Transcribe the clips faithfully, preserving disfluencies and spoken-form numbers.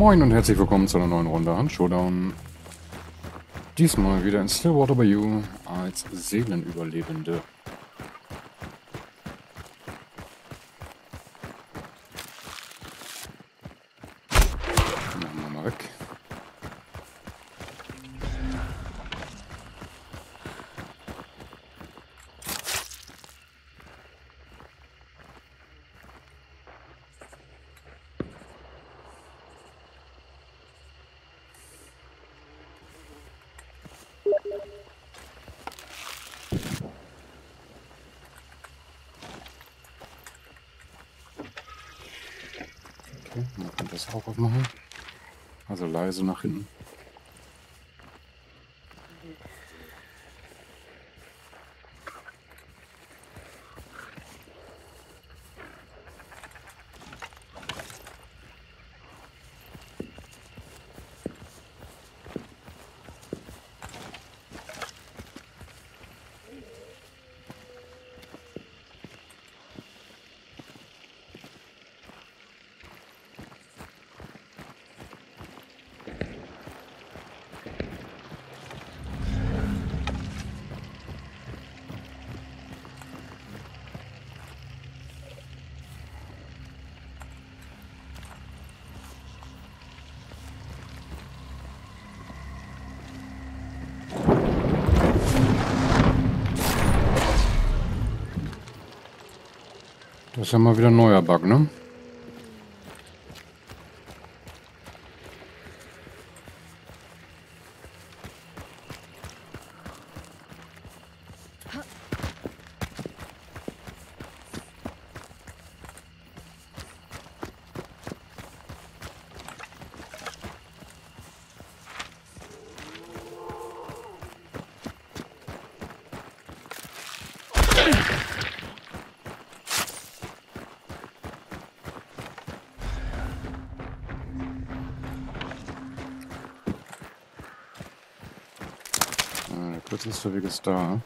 Moin und herzlich willkommen zu einer neuen Runde Hunt Showdown. Diesmal wieder in Stillwater Bayou als Seelenüberlebende. Machen wir mal weg. Okay, man kann das auch aufmachen. Also leise nach hinten. Das ist ja mal wieder ein neuer Bug, ne? Der kürzeste Weg ist da.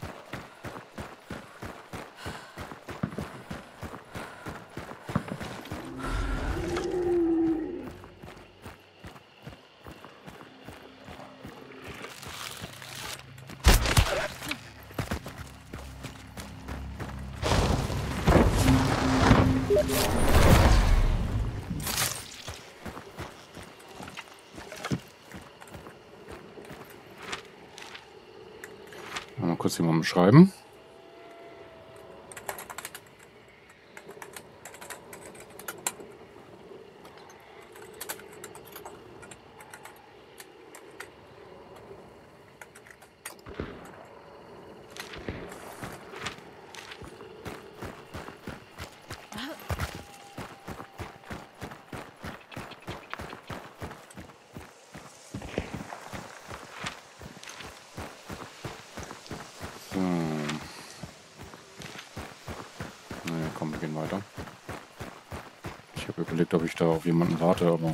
Mal kurz jemandem schreiben. So. Naja, komm, wir gehen weiter. Ich habe überlegt, ob ich da auf jemanden warte, aber...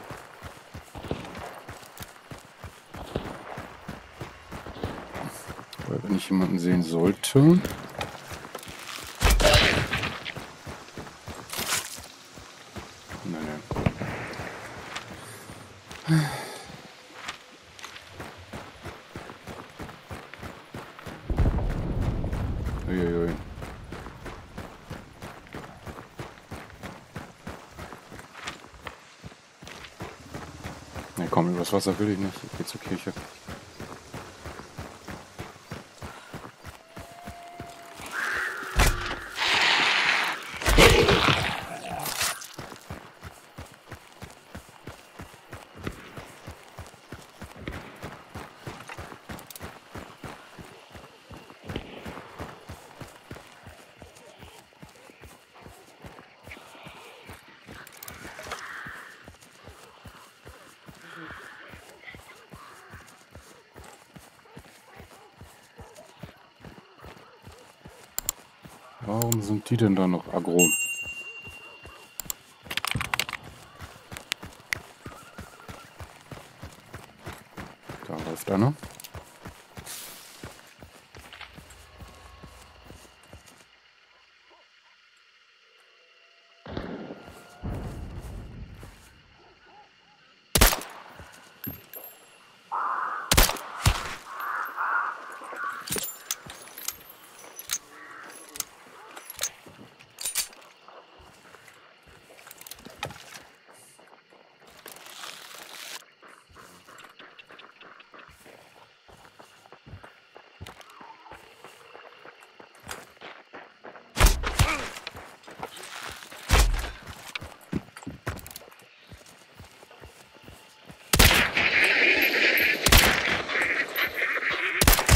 Weil wenn ich jemanden sehen sollte... Nein, nein. Uiuiui. Ne, komm, übers Wasser will ich nicht. Ich geh zur Kirche. Warum sind die denn da noch aggro? Da läuft einer.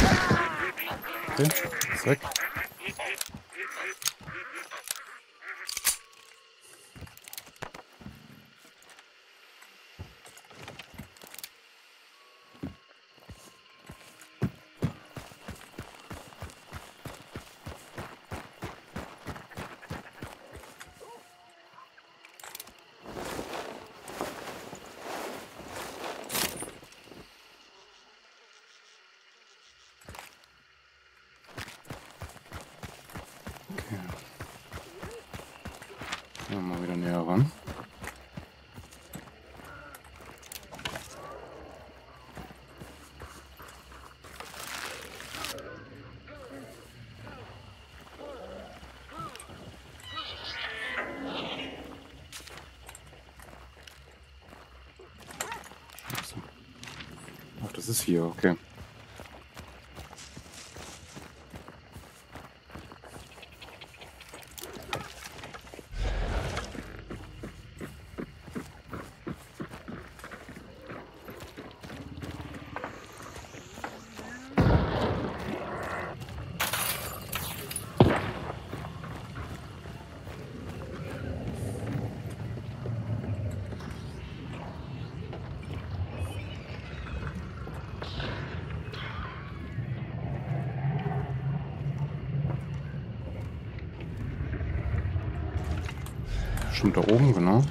Okay, ist weg. Ja, mal wieder näher ran. Scheiße. Ach, das ist hier, okay. Stimmt, da oben, genau.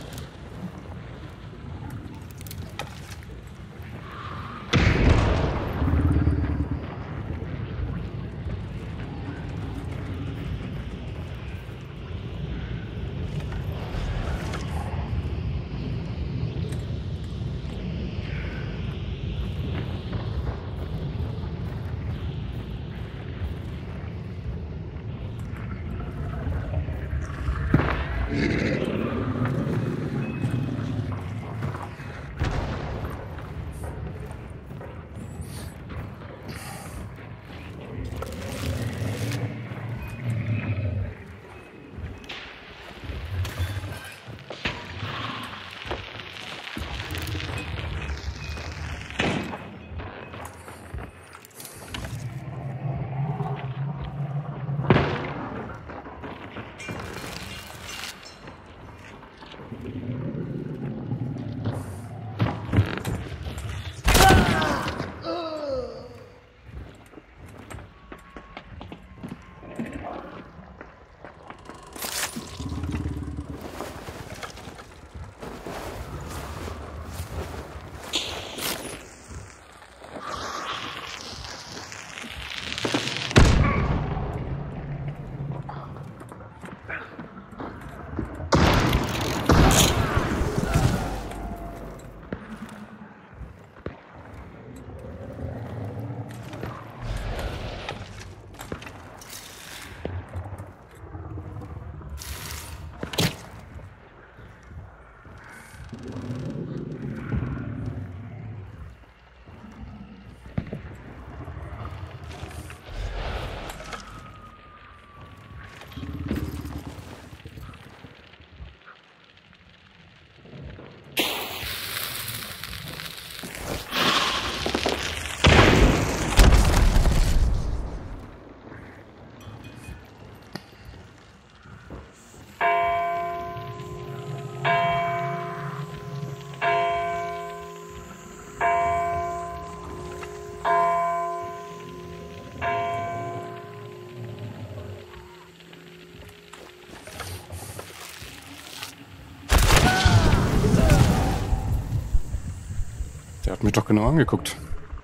Der hat mich doch genau angeguckt.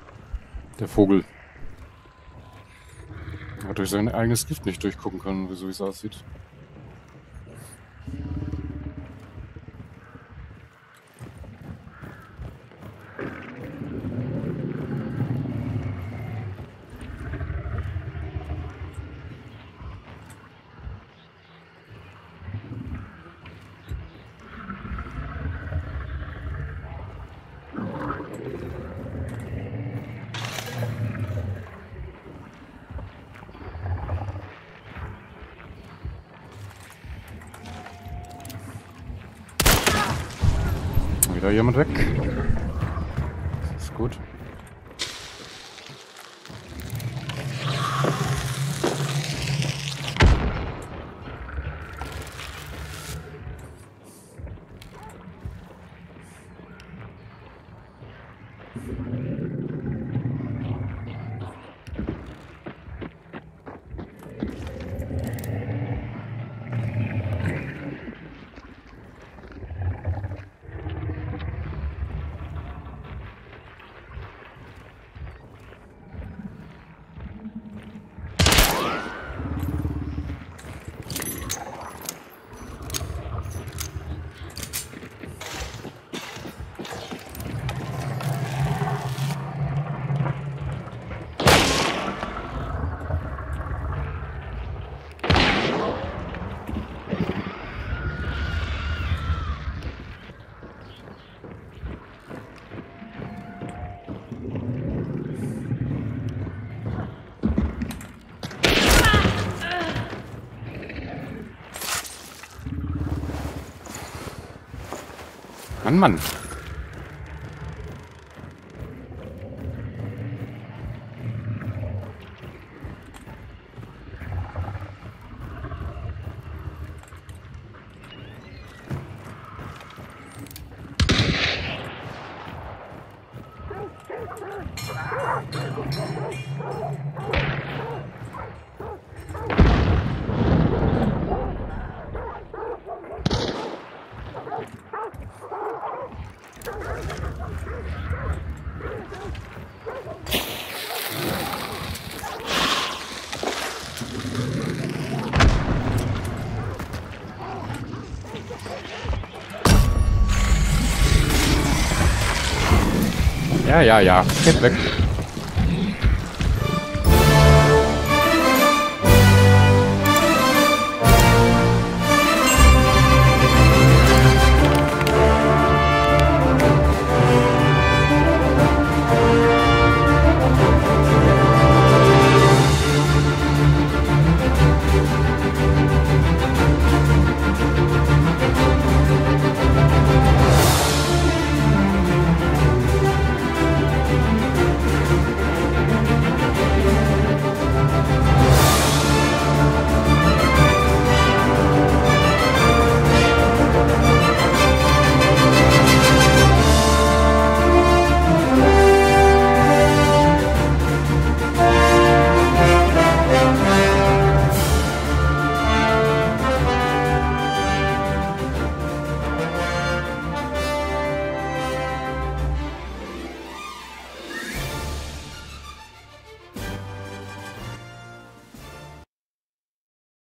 Der Vogel. Er hat durch sein eigenes Gift nicht durchgucken können, so wie es aussieht. Wieder jemand weg. Das ist gut. Mann, Mann. Ja, ja, ja. Geht weg.